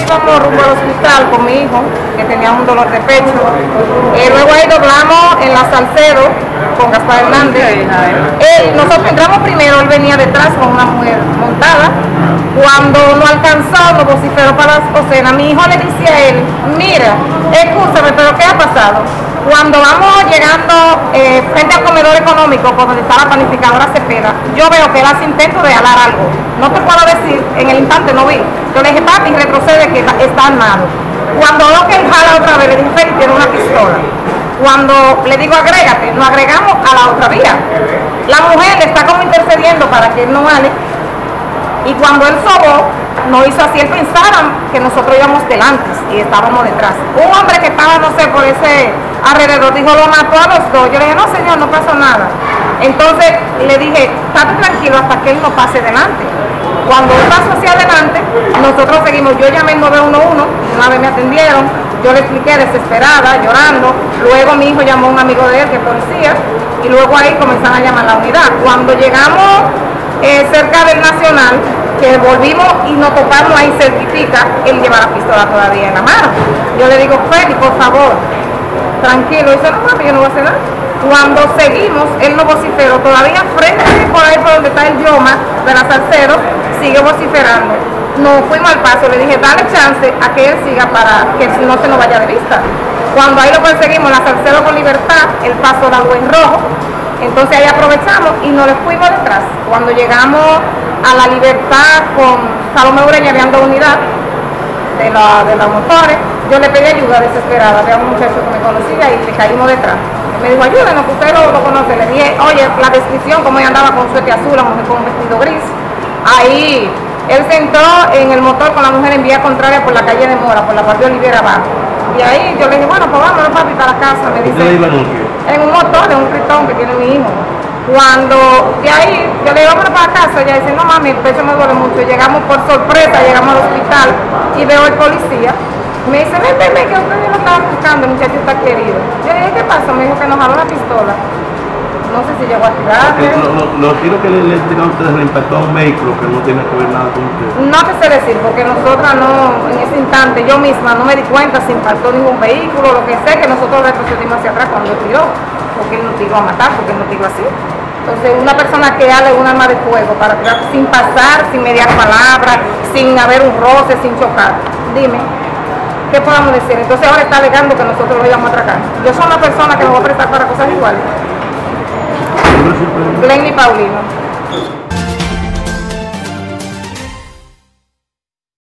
íbamos rumbo al hospital con mi hijo, que tenía un dolor de pecho. Luego ahí doblamos en la Salcedo con Gaspar Hernández. Nosotros entramos primero, él venía detrás con una mujer montada. Cuando no alcanzó, nos vociferó para la cocina. Mi hijo le dice a él, mira, escúchame, pero ¿qué ha pasado? Cuando vamos llegando frente al comedor económico, por donde está la panificadora Cepeda, yo veo que él hace intento de alar algo. No te puedo decir, en el instante no vi. Yo le dije, papi, retrocede que está armado. Cuando veo que él jala otra vez, le dije, Félix, tiene una pistola. Cuando le digo, agrégate, nos agregamos a la otra vía. La mujer está como intercediendo para que él no ale. Y cuando él sobó, nos hizo así, él pensaba que nosotros íbamos delante y estábamos detrás. Un hombre que estaba, no sé, por ese alrededor, dijo, lo mató a los dos. Yo le dije, no señor, no pasó nada. Entonces le dije, estate tranquilo hasta que él no pase delante. Cuando él pasó hacia adelante, nosotros seguimos. Yo llamé al 911, una vez me atendieron, yo le expliqué desesperada, llorando. Luego mi hijo llamó a un amigo de él, que es policía, y luego ahí comenzaron a llamar a la unidad. Cuando llegamos cerca del Nacional, que volvimos y nos topamos ahí cerquitica, él lleva la pistola todavía en la mano. Yo le digo, Félix, por favor, tranquilo. Y dice, no papi, yo no voy a hacer nada. Cuando seguimos, él nos vociferó todavía frente por ahí por donde está el Yoma de la Salcedo, sigue vociferando. Nos fuimos al paso, le dije, dale chance a que él siga para que no se nos vaya de vista. Cuando ahí lo conseguimos, la Salcedo con Libertad, el paso da en rojo. Entonces ahí aprovechamos y nos le fuimos detrás. Cuando llegamos a la Libertad con Salomé Ureña, había dos unidades de los motores, yo le pedí ayuda desesperada. Había un muchacho que me conocía y le caímos detrás. Me dijo, ayúdenos, que usted lo conoce. Le dije, oye, la descripción, cómo ella andaba con suéter azul, la mujer con un vestido gris. Ahí él se entró en el motor con la mujer en vía contraria por la calle de Mora, por la Guardia Olivera abajo. Y ahí yo le dije, bueno, pues vámonos papi para la casa. Me dice, en un motor, en un Tritón que tiene mi hijo. Cuando de ahí yo le digo, vámonos para la casa, ella dice, no mami, el pecho me duele mucho. Llegamos por sorpresa, llegamos al hospital y veo al policía. Me dice, ven, que ustedes lo estaban buscando, el muchacho está querido. Yo le dije, ¿qué pasó? Me dijo que nos jaló la pistola. No sé si llegó a tirar. Los tiros que le tiraron a ustedes le impactó a un vehículo que no tiene que ver nada con ustedes. No te sé decir, porque nosotras no, en ese instante, yo misma no me di cuenta si impactó ningún vehículo, lo que sé que nosotros retrocedimos hacia atrás cuando tiró, porque él nos tiró a matar, porque él nos tiró así. Entonces, una persona que hable un arma de fuego para tirar sin pasar, sin mediar palabras, sin haber un roce, sin chocar, dime, ¿qué podamos decir? Entonces ahora está alegando que nosotros lo íbamos a atracar. Yo soy una persona que me voy a prestar para cosas iguales. Glenny Paulino.